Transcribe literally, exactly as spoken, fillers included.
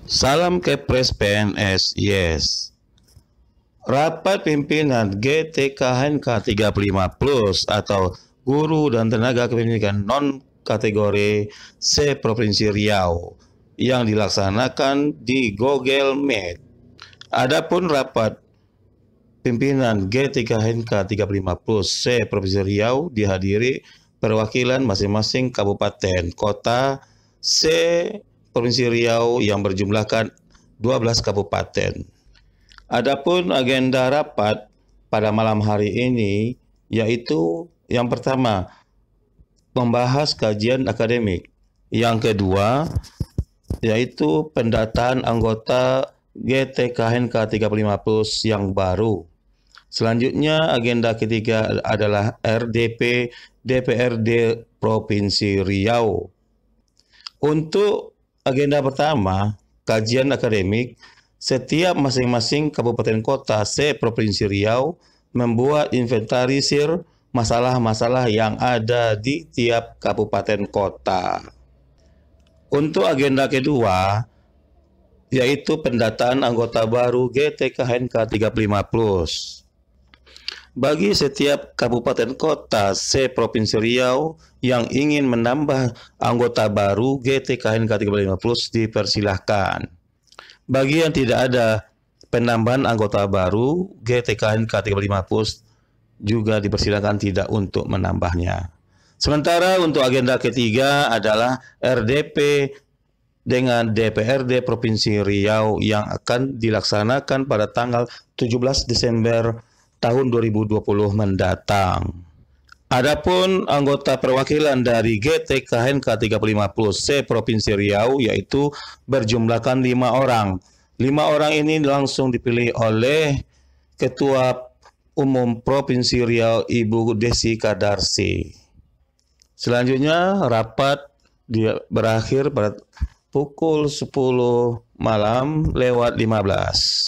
Salam Kepres P N S, yes. Rapat pimpinan G T K H N K tiga puluh lima plus atau guru dan tenaga kependidikan non kategori C Provinsi Riau yang dilaksanakan di Google Meet. Adapun rapat pimpinan G T K H N K tiga puluh lima plus C Provinsi Riau dihadiri perwakilan masing-masing kabupaten kota C Provinsi Riau yang berjumlahkan dua belas kabupaten. Adapun agenda rapat pada malam hari ini yaitu yang pertama, membahas kajian akademik. Yang kedua, yaitu pendataan anggota G T K H N K tiga puluh lima plus yang baru. Selanjutnya, agenda ketiga adalah R D P D P R D Provinsi Riau. Untuk agenda pertama, kajian akademik, setiap masing-masing kabupaten kota C Provinsi Riau membuat inventarisir masalah-masalah yang ada di tiap kabupaten kota. Untuk agenda kedua, yaitu pendataan anggota baru G T K H N K tiga puluh lima plus. Bagi setiap kabupaten kota C Provinsi Riau yang ingin menambah anggota baru G T K H N K tiga puluh lima plus dipersilahkan. Bagi yang tidak ada penambahan anggota baru, G T K H N K tiga puluh lima plus juga dipersilakan tidak untuk menambahnya. Sementara untuk agenda ketiga adalah R D P dengan D P R D Provinsi Riau yang akan dilaksanakan pada tanggal tujuh belas Desember tahun dua ribu dua puluh mendatang. Adapun anggota perwakilan dari G T K H N K tiga puluh lima plus C Provinsi Riau yaitu berjumlahkan lima orang. Lima orang ini langsung dipilih oleh Ketua Umum Provinsi Riau Ibu Desi Kadarsi. Selanjutnya rapat dia berakhir pada pukul sepuluh malam lewat lima belas.